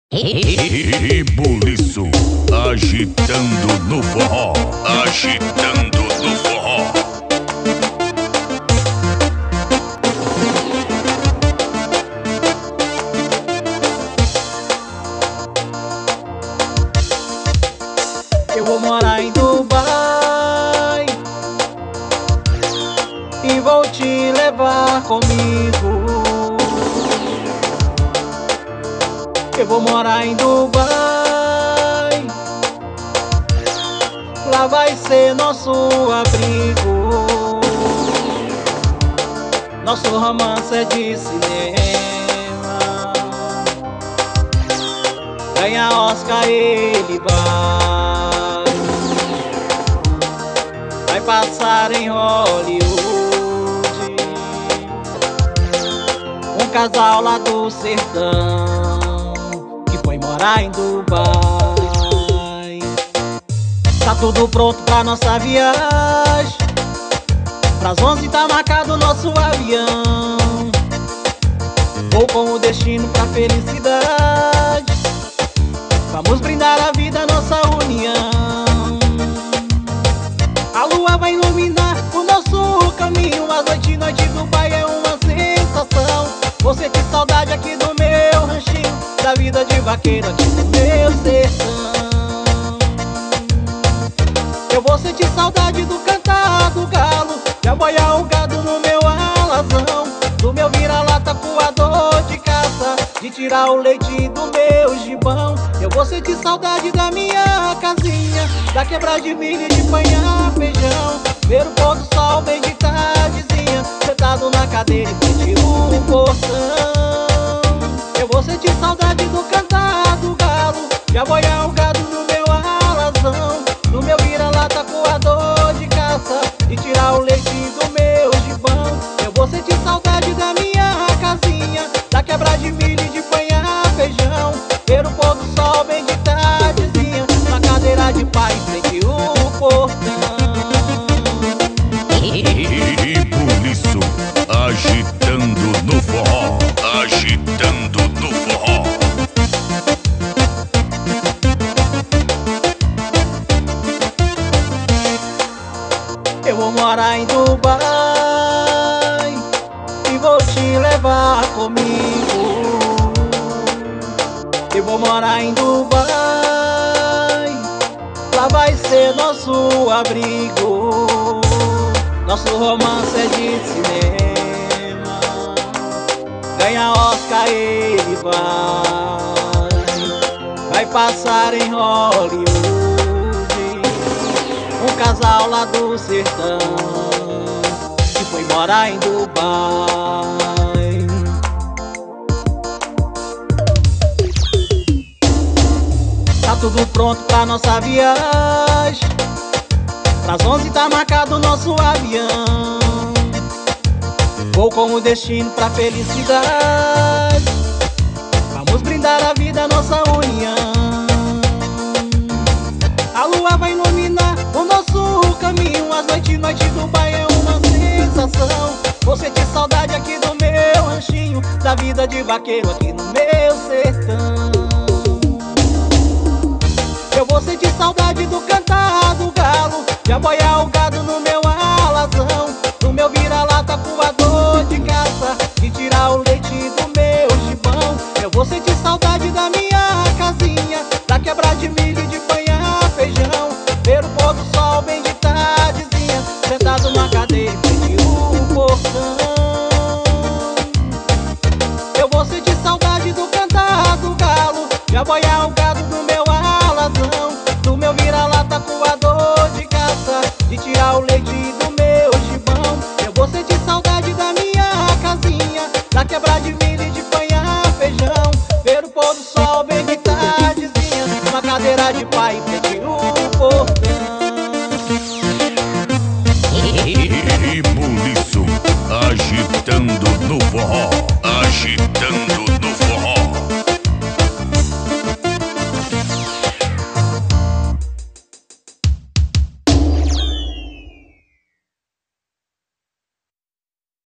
Rebuliço, agitando no forró, agitando no forró. Eu vou morar em Dubai e vou te levar comigo. Eu vou morar em Dubai, lá vai ser nosso abrigo. Nosso romance é de cinema, ganha Oscar ele vai passar em Hollywood. Um casal lá do sertão foi morar em Dubai. Tá tudo pronto pra nossa viagem, pras 11 tá marcado nosso avião. Vou com o destino pra felicidade, vamos brindar a vida, nossa união. A lua vai iluminar o nosso caminho, as noites, noite em Dubai é uma sensação. Vou sentir saudade aqui do meu ranchinho, da vida de vaqueiro aqui no meu sertão. Eu vou sentir saudade do cantar do galo, de aboiar o gado no meu alazão, do meu vira-lata coador de caça, de tirar o leite do meu gibão. Eu vou sentir saudade da minha casinha, da quebra de milho e de panhar feijão, ver o pôr do sol bem de tardezinha, sentado na cadeira em frente ao portão. Eu vou sentir saudade do cantar do galo, de aboiar o gado no meu alazão, do meu vira-lata coador de caça, de tirar o leite do meu gibão. Eu vou sentir saudade da minha casinha, da quebra de milho e de panhar feijão, ver o pôr do sol bem de tardezinha, na cadeira de pai em frente ao portão. Rebuliço, agitando no forró, agitando no forró. Eu vou morar em Dubai e vou te levar comigo. Eu vou morar em Dubai, lá vai ser nosso abrigo. Nosso romance é de cinema, ganha Oscar ele vai passar em Hollywood. Um casal lá do sertão que foi morar em Dubai. Tá tudo pronto pra nossa viagem, pras 11 tá marcado nosso avião. Vou com o destino pra felicidade, vamos brindar a vida, nossa união. A lua vai iluminar o nosso caminho, as noites, noite em Dubai é uma sensação. Vou sentir saudade aqui do meu ranchinho, da vida de vaqueiro aqui no meu sertão. Eu vou sentir saudade do cantar do galo, de aboiar o gado no meu alazão, do meu vira-lata coador de caça, de tirar o leite do meu gibão. Eu vou sentir saudade da minha casinha, da quebra de milho e de panhar feijão, ver o pôr do sol bem de tardezinha, sentado na cadeira em frente ao portão. Eu vou sentir saudade do cantar do galo, de aboiar o gado no meu alazão, do meu vira-lata coador de caça, de tirar o leite do meu gibão. Eu vou sentir saudade da minha casinha, da quebra de milho e de panhar feijão, ver o pôr do sol bem de tardezinha, na cadeira de pai em frente ao portão. Rebuliço, agitando no forró, agitando